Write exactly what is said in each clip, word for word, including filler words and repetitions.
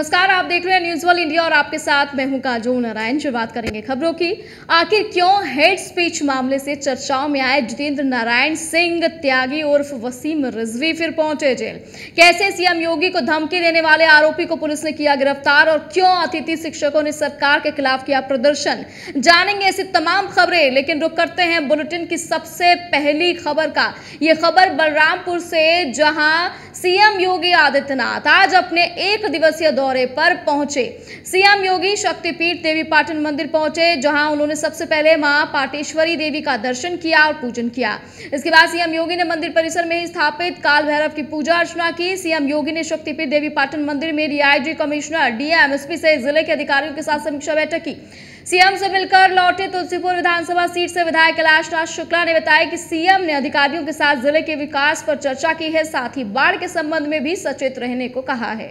नमस्कार, आप देख रहे हैं न्यूज़ वर्ल्ड इंडिया और आपके साथ मैं हूं काजोल नारायण। शुरुआत करेंगे खबरों की। आखिर क्यों हेट स्पीच मामले से चर्चाओं में आए जितेंद्र नारायण सिंह त्यागी उर्फ वसीम रिजवी फिर पहुंचे जेल। कैसे सीएम योगी को धमकी देने वाले आरोपी को पुलिस ने किया गिरफ्तार और क्यों अतिथि शिक्षकों ने सरकार के खिलाफ किया प्रदर्शन, जानेंगे ऐसी तमाम खबरें। लेकिन रुक करते हैं बुलेटिन की सबसे पहली खबर का। ये खबर बलरामपुर से, जहां सीएम योगी आदित्यनाथ आज अपने एक दिवसीय दौरे पर पहुंचे। सीएम योगी शक्तिपीठ देवी पाटन मंदिर पहुंचे, जहां उन्होंने सबसे पहले मां पाटेश्वरी देवी का दर्शन किया और पूजन किया। इसके बाद सीएम योगी ने मंदिर परिसर में ही स्थापित काल भैरव की पूजा अर्चना की। सीएम योगी ने शक्तिपीठ देवी पाटन मंदिर में डीआईजी, कमिश्नर, डीएम, एसपी से जिले के अधिकारियों के साथ समीक्षा बैठक की। सीएम से मिलकर लौटे तुलसीपुर विधानसभा सीट से विधायक कैलाशनाथ शुक्ला ने बताया कि सीएम ने अधिकारियों के साथ जिले के विकास पर चर्चा की है, साथ ही बाढ़ के संबंध में भी सचेत रहने को कहा है।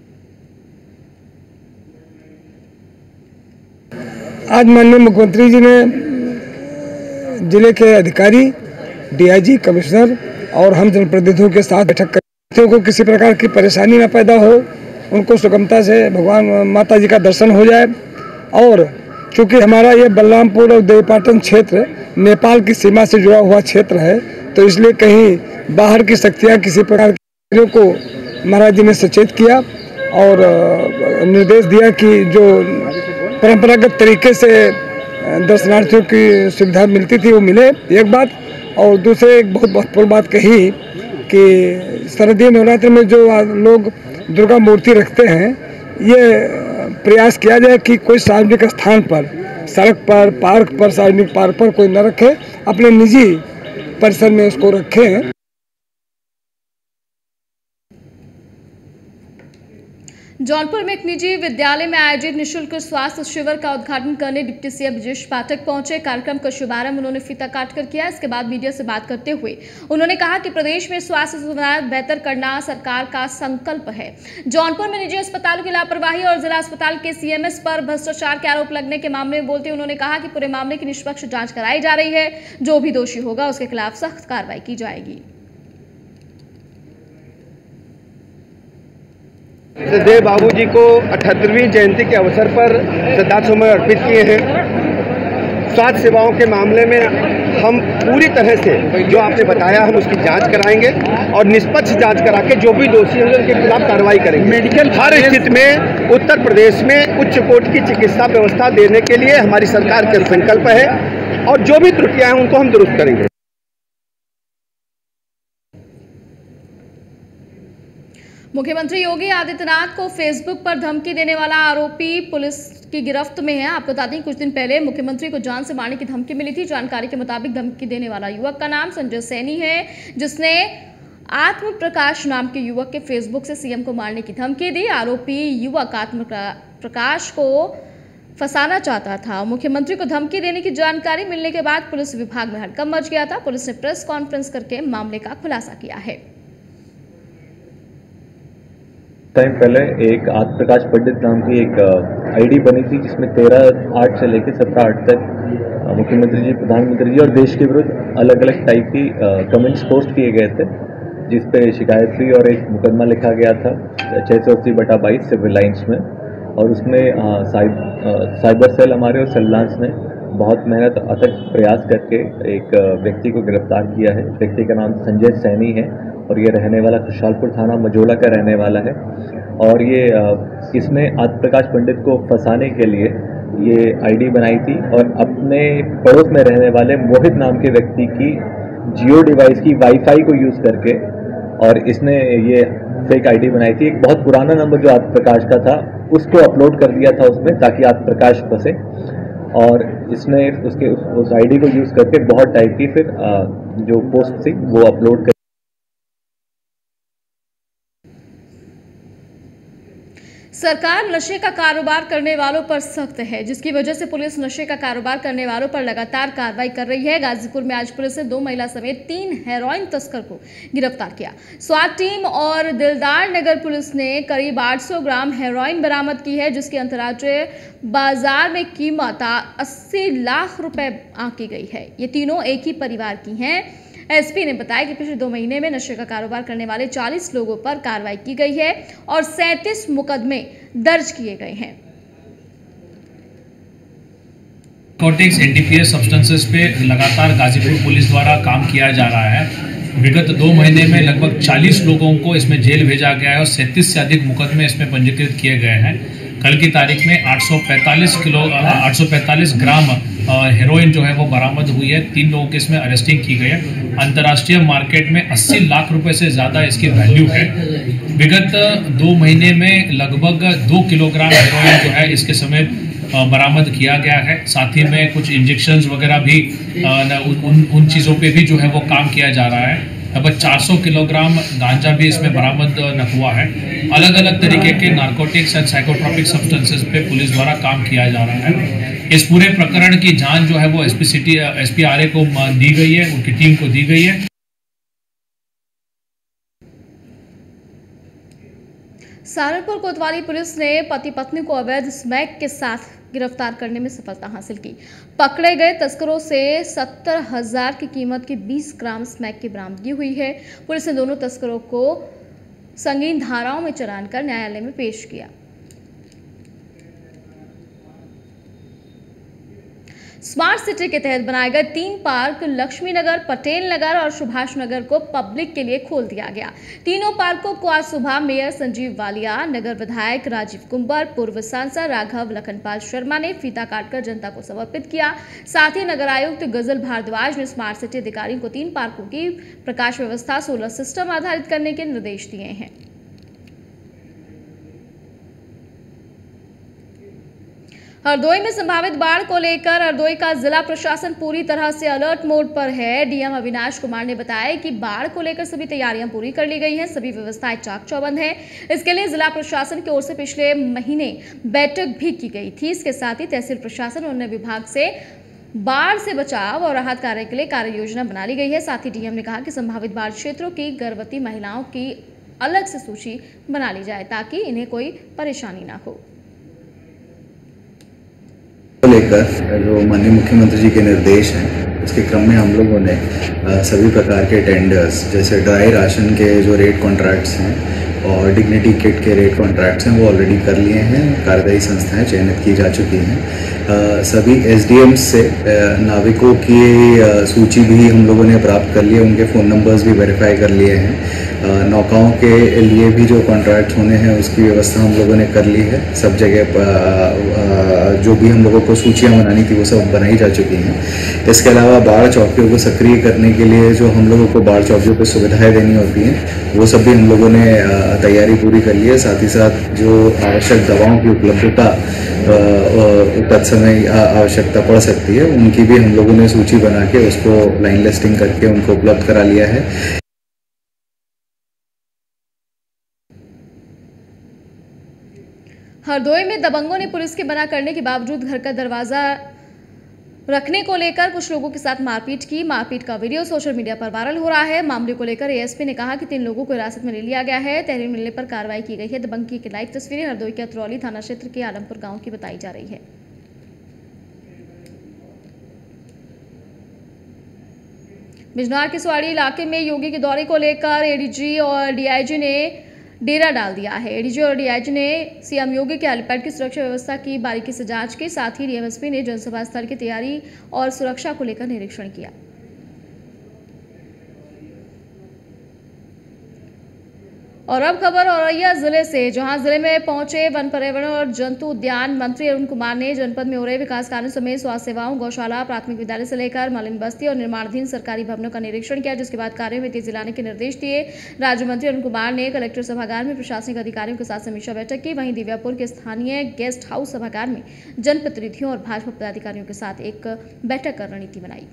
आज माननीय मुख्यमंत्री जी ने जिले के अधिकारी, डीआईजी, कमिश्नर और हम जनप्रतिनिधियों के साथ बैठक कर को किसी प्रकार की परेशानी न पैदा हो, उनको सुगमता से भगवान माता जी का दर्शन हो जाए। और चूँकि हमारा ये बलरामपुर और देवीपाटन क्षेत्र नेपाल की सीमा से जुड़ा हुआ क्षेत्र है, तो इसलिए कहीं बाहर की शक्तियाँ किसी प्रकार के को महाराज जी ने सचेत किया और निर्देश दिया कि जो परंपरागत तरीके से दर्शनार्थियों की सुविधा मिलती थी वो मिले, एक बात। और दूसरे एक बहुत महत्वपूर्ण बात कही कि शारदीय नवरात्र में जो लोग दुर्गा मूर्ति रखते हैं, ये प्रयास किया जाए कि कोई सार्वजनिक स्थान पर, सड़क पर, पार्क पर, सार्वजनिक पार्क पर कोई न रखे, अपने निजी परिसर में उसको रखें। जौनपुर में एक निजी विद्यालय में आयोजित निःशुल्क स्वास्थ्य शिविर का उद्घाटन करने डिप्टी सीएम ब्रजेश पाठक पहुंचे। कार्यक्रम का शुभारंभ उन्होंने फीता काटकर किया। इसके बाद मीडिया से बात करते हुए उन्होंने कहा कि प्रदेश में स्वास्थ्य सुविधाएं बेहतर करना सरकार का संकल्प है। जौनपुर में निजी अस्पतालों की लापरवाही और जिला अस्पताल के सीएमएस पर भ्रष्टाचार के आरोप लगने के मामले में बोलते उन्होंने कहा कि पूरे मामले की निष्पक्ष जाँच कराई जा रही है। जो भी दोषी होगा उसके खिलाफ सख्त कार्रवाई की जाएगी। देव बाबू जी को अठहत्तरवीं जयंती के अवसर पर श्रद्धासुमन अर्पित किए हैं। स्वास्थ्य सेवाओं के मामले में हम पूरी तरह से जो आपने बताया, हम उसकी जांच कराएंगे और निष्पक्ष जांच करा के जो भी दोषी हैं उनके खिलाफ कार्रवाई करेंगे। मेडिकल हर स्थिति में उत्तर प्रदेश में उच्च कोटि की चिकित्सा व्यवस्था देने के लिए हमारी सरकार का संकल्प है और जो भी त्रुटियां हैं उनको हम दुरुस्त करेंगे। मुख्यमंत्री योगी आदित्यनाथ को फेसबुक पर धमकी देने वाला आरोपी पुलिस की गिरफ्त में है। आपको बता दें, कुछ दिन पहले मुख्यमंत्री को जान से मारने की धमकी मिली थी। जानकारी के मुताबिक धमकी देने वाला युवक का नाम संजय सैनी है, जिसने आत्म प्रकाश नाम के युवक के फेसबुक से सीएम को मारने की धमकी दी। आरोपी युवक आत्म प्रकाश को फंसाना चाहता था। मुख्यमंत्री को धमकी देने की जानकारी मिलने के बाद पुलिस विभाग में हड़कंप मच गया था। पुलिस ने प्रेस कॉन्फ्रेंस करके मामले का खुलासा किया है। टाइम पहले एक आत्म प्रकाश पंडित नाम की एक आईडी बनी थी, जिसमें तेरह आठ से लेकर सत्रह आठ तक मुख्यमंत्री जी, प्रधानमंत्री जी और देश के विरुद्ध अलग अलग टाइप की कमेंट्स पोस्ट किए गए थे, जिस पे शिकायत हुई और एक मुकदमा लिखा गया था छः सौ अस्सी बटा बाईस सिविल लाइन्स में। और उसमें साइबर सेल हमारे और सेल्लांस ने बहुत मेहनत अथक प्रयास करके एक व्यक्ति को गिरफ्तार किया है। व्यक्ति का नाम संजय सैनी है और ये रहने वाला खुशहालपुर थाना मजोला का रहने वाला है। और ये इसने आत्म प्रकाश पंडित को फंसाने के लिए ये आईडी बनाई थी और अपने पड़ोस में रहने वाले मोहित नाम के व्यक्ति की जियो डिवाइस की वाईफाई को यूज़ करके और इसने ये फेक आईडी बनाई थी। एक बहुत पुराना नंबर जो आत्म प्रकाश का था उसको अपलोड कर दिया था उसमें, ताकि आत्म प्रकाश फंसे। और इसने उसके उस आईडी को यूज़ करके बहुत टाइप की फिर जो पोस्ट थी वो अपलोड कर। सरकार नशे का कारोबार करने वालों पर सख्त है, जिसकी वजह से पुलिस नशे का कारोबार करने वालों पर लगातार कार्रवाई कर रही है। गाजीपुर में आज पुलिस ने दो महिला समेत तीन हेरोइन तस्कर को गिरफ्तार किया। स्वात टीम और दिलदार नगर पुलिस ने करीब आठ सौ ग्राम हेरोइन बरामद की है, जिसकी अंतर्राष्ट्रीय बाजार में कीमत अस्सी लाख रुपए आंकी गई है। ये तीनों एक ही परिवार की हैं। एसपी ने बताया कि पिछले दो महीने में नशे का कारोबार करने वाले चालीस लोगों पर कार्रवाई की गई है और सैंतीस मुकदमे दर्ज किए गए हैं। नारकोटिक्स एनडीपीएस सब्सटेंसेस पे लगातार गाजीपुर पुलिस द्वारा काम किया जा रहा है। विगत दो महीने में लगभग चालीस लोगों को इसमें जेल भेजा गया है और सैंतीस से अधिक मुकदमे इसमें पंजीकृत किए गए हैं। कल की तारीख में आठ सौ पैंतालीस किलो आठ सौ पैंतालीस ग्राम हेरोइन जो है वो बरामद हुई है। तीन लोगों के इसमें अरेस्टिंग की गई है। अंतर्राष्ट्रीय मार्केट में अस्सी लाख रुपए से ज़्यादा इसकी वैल्यू है। विगत दो महीने में लगभग दो किलोग्राम हेरोइन जो है इसके समेत बरामद किया गया है। साथ ही में कुछ इंजेक्शंस वगैरह भी उन उन चीज़ों पे भी जो है वो काम किया जा रहा है। लगभग चार सौ किलोग्राम गांजा भी इसमें बरामद न हुआ है। अलग अलग तरीके के नारकोटिक्स एंड साइकोट्रॉपिक सब्सटेंसेस पे पुलिस द्वारा काम किया जा रहा है। इस पूरे प्रकरण की जांच जो है वो एसपी सिटी एसपी आरए को दी गई है, उनकी टीम को दी गई है। सहारनपुर कोतवाली पुलिस ने पति पत्नी को अवैध स्मैक के साथ गिरफ्तार करने में सफलता हासिल की। पकड़े गए तस्करों से सत्तर हजार की कीमत की बीस ग्राम स्मैक की बरामदगी हुई है। पुलिस ने दोनों तस्करों को संगीन धाराओं में चालान कर न्यायालय में पेश किया। स्मार्ट सिटी के तहत बनाए गए तीन पार्क लक्ष्मी नगर, पटेल नगर और सुभाष नगर को पब्लिक के लिए खोल दिया गया। तीनों पार्कों को आज सुबह मेयर संजीव वालिया, नगर विधायक राजीव कुंवर, पूर्व सांसद राघव लखनपाल शर्मा ने फीता काटकर जनता को समर्पित किया। साथ ही नगर आयुक्त गजल भारद्वाज ने स्मार्ट सिटी अधिकारियों को तीन पार्कों की प्रकाश व्यवस्था सोलर सिस्टम आधारित करने के निर्देश दिए हैं। हरदोई में संभावित बाढ़ को लेकर हरदोई का जिला प्रशासन पूरी तरह से अलर्ट मोड पर है। डीएम अविनाश कुमार ने बताया कि बाढ़ को लेकर सभी तैयारियां पूरी कर ली गई हैं, सभी व्यवस्थाएं चाक चौबंद हैं। इसके लिए जिला प्रशासन की ओर से पिछले महीने बैठक भी की गई थी। इसके साथ ही तहसील प्रशासन और अन्य विभाग से बाढ़ से बचाव और राहत कार्य के लिए कार्य योजना बना ली गई है। साथ ही डीएम ने कहा कि संभावित बाढ़ क्षेत्रों की गर्भवती महिलाओं की अलग से सूची बना ली जाए ताकि इन्हें कोई परेशानी ना हो। लेकर जो माननीय मुख्यमंत्री जी के निर्देश हैं, उसके क्रम में हम लोगों ने सभी प्रकार के टेंडर्स जैसे ड्राई राशन के जो रेट कॉन्ट्रैक्ट्स हैं और डिग्निटी किट के रेट कॉन्ट्रैक्ट्स हैं वो ऑलरेडी कर लिए हैं। कार्यदायी संस्थाएं चयनित की जा चुकी हैं। सभी एसडीएम से नाविकों की सूची भी हम लोगों ने प्राप्त कर ली है, उनके फ़ोन नंबर्स भी वेरीफाई कर लिए हैं। नौकाओं के लिए भी जो कॉन्ट्रैक्ट होने हैं उसकी व्यवस्था हम लोगों ने कर ली है। सब जगह जो भी हम लोगों को सूचियां बनानी थी वो सब बनाई जा चुकी हैं। इसके अलावा बाढ़ चौकियों को सक्रिय करने के लिए जो हम लोगों को बाढ़ चौकियों पर सुविधाएं देनी होती हैं वो सब भी हम लोगों ने तैयारी पूरी कर ली है। साथ ही साथ जो आवश्यक दवाओं की उपलब्धता तत्समय आवश्यकता पड़ सकती है उनकी भी हम लोगों ने सूची बना के उसको लाइन लिस्टिंग करके उनको उपलब्ध करा लिया है। हरदोई में दबंगों ने पुलिस के मना करने के बावजूद घर का दरवाजा रखने को लेकर कुछ लोगों के साथ मारपीट की। मारपीट का वीडियो सोशल मीडिया पर वायरल हो रहा है। मामले को लेकर एएसपी ने कहा कि तीन लोगों को हिरासत में ले लिया गया है। तहरीर मिलने पर कार्रवाई की गई है। दबंगी की लाइव तस्वीरें हरदोई के अतरौली थाना क्षेत्र के आलमपुर गांव की बताई जा रही है। बिजनौर के सुवाड़ी इलाके में योगी के दौरे को लेकर एडीजी और डीआईजी ने डेरा डाल दिया है। एडीजी और डीआईजी ने सीएम योगी के हेलीपैड की सुरक्षा व्यवस्था की बारीकी से जांच की। साथ ही डीएमएसपी ने जनसभा स्थल की तैयारी और सुरक्षा को लेकर निरीक्षण किया। और अब खबर औरैया जिले से, जहां जिले में पहुंचे वन पर्यावरण और जंतु उद्यान मंत्री अरुण कुमार ने जनपद में हो रहे विकास कार्यों समेत स्वास्थ्य सेवाओं, गौशाला, प्राथमिक विद्यालय से लेकर मलिन बस्ती और निर्माणाधीन सरकारी भवनों का निरीक्षण किया, जिसके बाद कार्यों में तेजी लाने के निर्देश दिए। राज्य मंत्री अरुण कुमार ने कलेक्टर सभागार में प्रशासनिक अधिकारियों के साथ समीक्षा बैठक की। वहीं दिव्यापुर के स्थानीय गेस्ट हाउस सभागार में जनप्रतिनिधियों और भाजपा पदाधिकारियों के साथ एक बैठक कर रणनीति बनाई।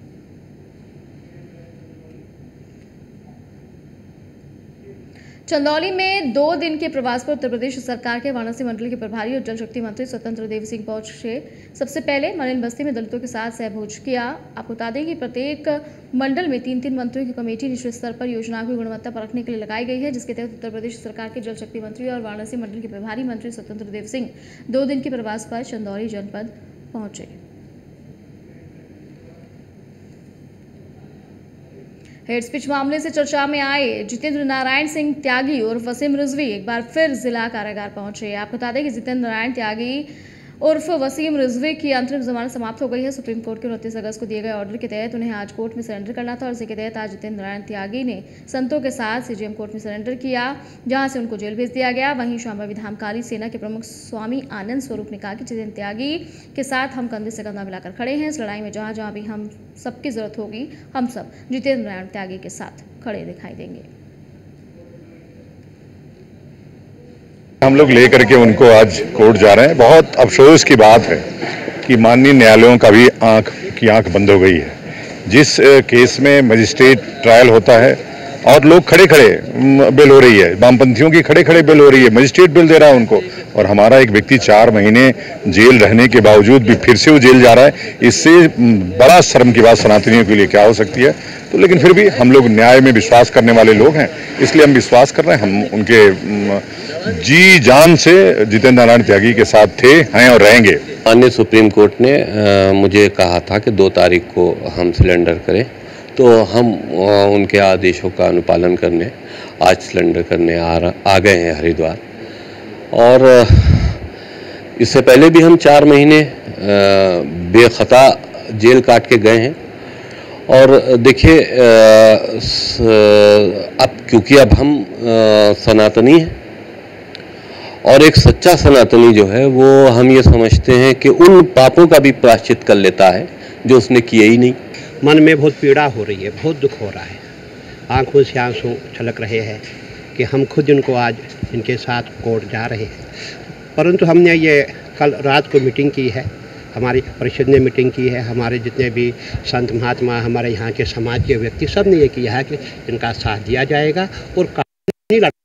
चंदौली में दो दिन के प्रवास पर उत्तर प्रदेश सरकार के वाराणसी मंडल के प्रभारी और जल शक्ति मंत्री स्वतंत्र देव सिंह पहुंचे। सबसे पहले मलिन बस्ती में दलितों के साथ सहभोज किया। आपको बता दें कि प्रत्येक मंडल में तीन तीन मंत्रियों की कमेटी निश्चित स्तर पर योजनाओं की गुणवत्ता परखने के लिए लगाई गई है, जिसके तहत उत्तर प्रदेश सरकार के जल शक्ति मंत्री और वाराणसी मंडल के प्रभारी मंत्री स्वतंत्र देव सिंह दो दिन के प्रवास पर चंदौली जनपद पहुंचे। हेड स्पीच मामले से चर्चा में आए जितेंद्र नारायण सिंह त्यागी और वसीम रिजवी एक बार फिर जिला कारागार पहुंचे। आपको बता दें कि जितेंद्र नारायण त्यागी उर्फ वसीम रिजवी की अंतरिम जमानत समाप्त हो गई है। सुप्रीम कोर्ट के उनतीस अगस्त को दिए गए ऑर्डर के तहत उन्हें आज कोर्ट में सरेंडर करना था और इसी के तहत आज जितेंद्र नारायण त्यागी ने संतों के साथ सीजेएम कोर्ट में सरेंडर किया, जहां से उनको जेल भेज दिया गया। वहीं शांभवी धामकाली सेना के प्रमुख स्वामी आनंद स्वरूप ने कहा कि जितेंद्र त्यागी के साथ हम कंधे से कंधा मिलाकर खड़े हैं। इस लड़ाई में जहां जहां भी हम सबकी जरूरत होगी, हम सब जितेंद्र नारायण त्यागी के साथ खड़े दिखाई देंगे। हम लोग लेकर के उनको आज कोर्ट जा रहे हैं। बहुत अफसोस की बात है कि माननीय न्यायालयों का भी आंख की आंख बंद हो गई है। जिस केस में मजिस्ट्रेट ट्रायल होता है और लोग खड़े खड़े बेल हो रही है, वामपंथियों की खड़े खड़े बेल हो रही है, मजिस्ट्रेट बेल दे रहा है उनको, और हमारा एक व्यक्ति चार महीने जेल रहने के बावजूद भी फिर से वो जेल जा रहा है। इससे बड़ा शर्म की बात सनातनियों के लिए क्या हो सकती है। तो लेकिन फिर भी हम लोग न्याय में विश्वास करने वाले लोग हैं, इसलिए हम विश्वास कर रहे हैं। हम उनके जी जान से जितेंद्र नारायण त्यागी के साथ थे, हैं और रहेंगे। माननीय सुप्रीम कोर्ट ने आ, मुझे कहा था कि दो तारीख को हम सिलेंडर करें, तो हम आ, उनके आदेशों का अनुपालन करने आज सिलेंडर करने आ, आ गए हैं हरिद्वार। और इससे पहले भी हम चार महीने बेखता जेल काट के गए हैं। और देखिए, अब क्योंकि अब हम आ, सनातनी हैं और एक सच्चा सनातनी जो है वो हम ये समझते हैं कि उन पापों का भी प्रायश्चित कर लेता है जो उसने किए ही नहीं। मन में बहुत पीड़ा हो रही है, बहुत दुख हो रहा है, आंखों से आंसू छलक रहे हैं कि हम खुद इनको आज इनके साथ कोर्ट जा रहे हैं। परंतु हमने ये कल रात को मीटिंग की है, हमारी परिषद ने मीटिंग की है, हमारे जितने भी संत महात्मा, हमारे यहाँ के समाज के व्यक्ति, सब ने ये किया है कि इनका साथ दिया जाएगा और कानूनी लड़ाई।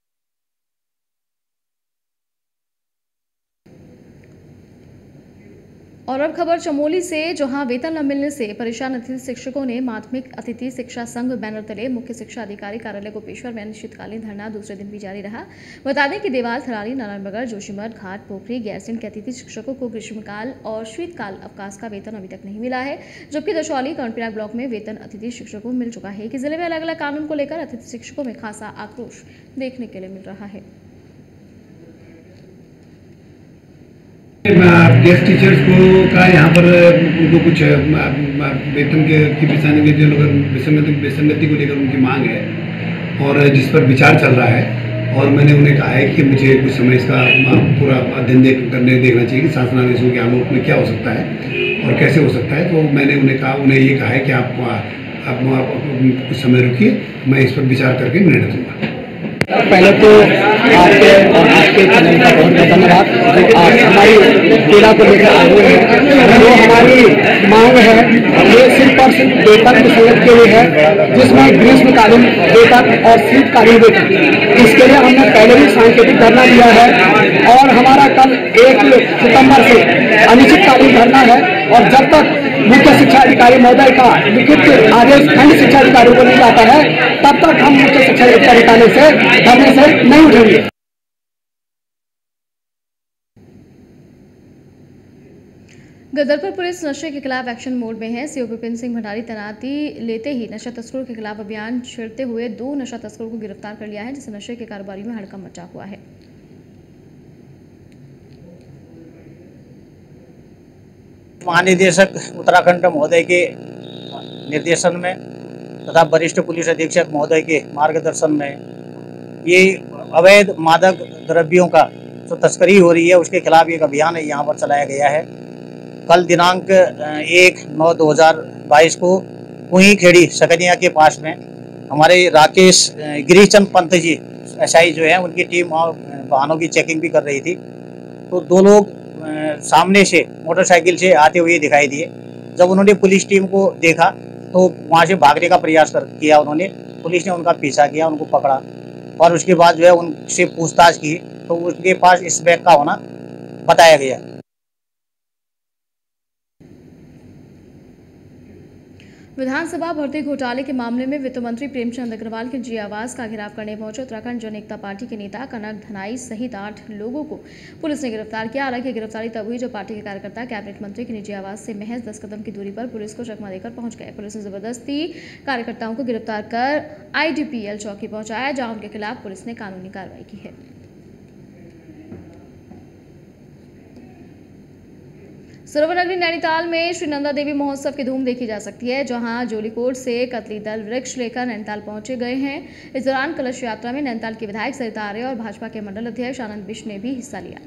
और अब खबर चमोली से, जहां वेतन न मिलने से परेशान अतिथि शिक्षकों ने माध्यमिक अतिथि शिक्षा संघ बैनर तले मुख्य शिक्षा अधिकारी कार्यालय गोपेश्वर में अनिश्चितकालीन धरना दूसरे दिन भी जारी रहा। बता दें कि देवाल, थराली, नारायणनगर, जोशीमठ, घाट, पोखरी, गैरसैंण के अतिथि शिक्षकों को ग्रीष्मकाल और शीतकाल अवकाश का वेतन अभी तक नहीं मिला है, जबकि दशौली, कर्णप्रयाग ब्लॉक में वेतन अतिथि शिक्षकों को मिल चुका है कि जिले में अलग अलग कानून को लेकर अतिथि शिक्षकों में खासा आक्रोश देखने के लिए मिल रहा है। गेस्ट टीचर्स को का यहाँ पर उनको कुछ वेतन के की परेशानी में जो लोग विसंगति विसंगति को लेकर उनकी मांग है और जिस पर विचार चल रहा है। और मैंने उन्हें कहा है कि मुझे कुछ समय इसका पूरा अध्ययन देख करने देखना चाहिए कि शासनादेशों के आलोक में क्या हो सकता है और कैसे हो सकता है। तो मैंने उन्हें कहा उन्हें ये कहा है कि आप आप कुछ समय रुकिए, मैं इस पर विचार करके निर्णय दूँगा। पहले तो आपके और आपके चैनल का बहुत बहुत धन्यवाद जो आज हमारी पीड़ा को लेकर आए हुए हैं। जो हमारी मांग है ये सिर्फ और सिर्फ वेतन विसंगत के लिए है, जिसमें ग्रीष्मकालीन वेतन और शीतकालीन वेतन, इसके लिए हमने पहले भी सांकेतिक धरना दिया है और हमारा कल एक सितंबर से अनिश्चितकालीन धरना है। और जब तक मुख्य शिक्षा अधिकारी महोदय का लिखित आदेश खंड शिक्षा अधिकारियों को नहीं जाता है, तब तक हम मुख्य शिक्षा अधिकारी से धरने से नहीं उठेंगे। गदरपुर पुलिस नशे के खिलाफ एक्शन मोड में है। सीओ विपिन सिंह भंडारी तैनाती लेते ही नशा तस्करों के खिलाफ अभियान छेड़ते हुए दो नशा तस्करों को गिरफ्तार कर लिया है, जिससे नशे के कारोबारियों में हड़कंप मचा हुआ है। महानिदेशक उत्तराखंड महोदय के निर्देशन में तथा वरिष्ठ पुलिस अधीक्षक महोदय के मार्गदर्शन में ये अवैध मादक द्रव्यों का जो तस्करी हो रही है उसके खिलाफ एक अभियान है यहाँ पर चलाया गया है। कल दिनांक एक नौ दो हज़ार बाईस को कुही खेड़ी सकनिया के पास में हमारे राकेश गिरीशचंद पंत जी एसआई जो है उनकी टीम वाहनों की चेकिंग भी कर रही थी, तो दो लोग सामने से मोटरसाइकिल से आते हुए दिखाई दिए। जब उन्होंने पुलिस टीम को देखा तो वहाँ से भागने का प्रयास कर किया उन्होंने। पुलिस ने उनका पीछा किया, उनको पकड़ा और उसके बाद जो है उनसे पूछताछ की तो उनके पास इस बैग का होना बताया गया। विधानसभा भर्ती घोटाले के मामले में वित्त मंत्री प्रेमचंद अग्रवाल के जी आवास का घेराव करने पहुंचे उत्तराखंड जन एकता पार्टी के नेता कनक धनाई सहित आठ लोगों को पुलिस ने गिरफ्तार किया। हालांकि गिरफ्तारी तब हुई जब पार्टी के कार्यकर्ता कैबिनेट मंत्री के निजी आवास से महज दस कदम की दूरी पर पुलिस को चकमा देकर पहुंच गए। पुलिस ने जबरदस्ती कार्यकर्ताओं को गिरफ्तार कर आईडीपीएल चौकी पहुंचाया, जहां उनके खिलाफ पुलिस ने कानूनी कार्रवाई की है। सरोवर नगरी नैनीताल में श्री नंदा देवी महोत्सव की धूम देखी जा सकती है, जहां जोलीकोट से कतली दल वृक्ष लेकर नैनीताल पहुंचे गए हैं। इस दौरान कलश यात्रा में नैनीताल की विधायक सरिता आर्य और भाजपा के मंडल अध्यक्ष आनंद बिष्ट ने भी हिस्सा लिया।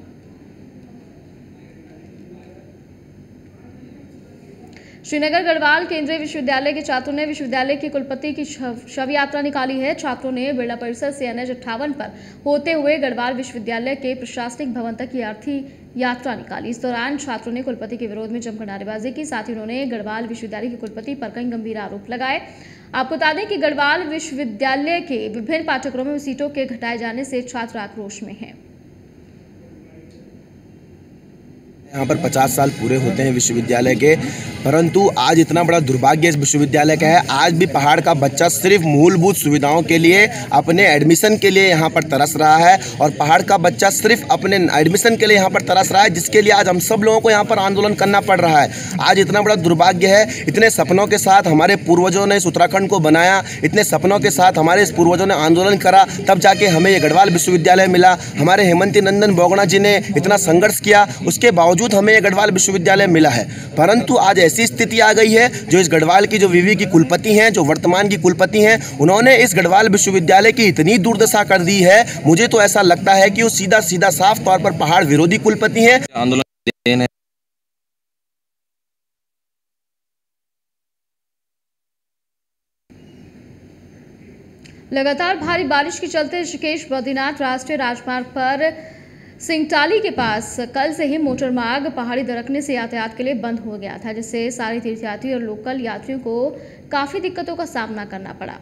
श्रीनगर गढ़वाल केंद्रीय विश्वविद्यालय के छात्रों ने विश्वविद्यालय की कुलपति की शव यात्रा निकाली है। छात्रों ने बिरला परिसर से एनएच अट्ठावन पर होते हुए गढ़वाल विश्वविद्यालय के प्रशासनिक भवन तक की अर्थी यात्रा निकाली। इस दौरान छात्रों ने कुलपति के विरोध में जमकर नारेबाजी की। साथ ही उन्होंने गढ़वाल विश्वविद्यालय के कुलपति पर कई गंभीर आरोप लगाए। आपको बता दें कि गढ़वाल विश्वविद्यालय के विभिन्न पाठ्यक्रमों में सीटों के घटाए जाने से छात्र आक्रोश में हैं। यहाँ पर पचास साल पूरे होते हैं विश्वविद्यालय के, परंतु आज इतना बड़ा दुर्भाग्य इस विश्वविद्यालय का है। आज भी पहाड़ का बच्चा सिर्फ मूलभूत सुविधाओं के लिए अपने एडमिशन के लिए यहाँ पर तरस रहा है, और पहाड़ का बच्चा सिर्फ अपने एडमिशन के लिए यहाँ पर तरस रहा है, जिसके लिए आज हम सब लोगों को यहाँ पर आंदोलन करना पड़ रहा है। आज इतना बड़ा दुर्भाग्य है। इतने सपनों के साथ हमारे पूर्वजों ने इस उत्तराखंड को बनाया, इतने सपनों के साथ हमारे इस पूर्वजों ने आंदोलन करा, तब जाके हमें ये गढ़वाल विश्वविद्यालय मिला। हमारे हेमंती नंदन बोगना जी ने इतना संघर्ष किया, उसके बावजूद हमें ये गढ़वाल विश्वविद्यालय मिला है। परंतु आज ऐसी स्थिति आ गई है, जो इस गढ़वाल की जो विवि की कुलपति हैं, जो वर्तमान की कुलपति हैं, उन्होंने इस गढ़वाल विश्वविद्यालय की इतनी दुर्दशा कर दी है, मुझे तो ऐसा लगता है कि वो सीधा सीधा साफ तौर पर पहाड़ विरोधी कुलपति हैं। आंदोलन लगातार भारी बारिश के चलते ऋषिकेश बद्रीनाथ राष्ट्रीय राजमार्ग पर सिंगटाली के पास कल से ही मोटर मार्ग पहाड़ी दरकने से यातायात के लिए बंद हो गया था, जिससे सारे तीर्थयात्री और लोकल यात्रियों को काफी दिक्कतों का सामना करना पड़ा।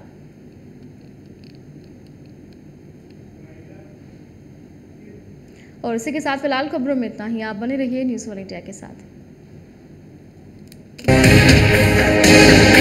और इसी के साथ फिलहाल खबरों में इतना ही। आप बने रहिए न्यूज़ वन इंडिया के साथ।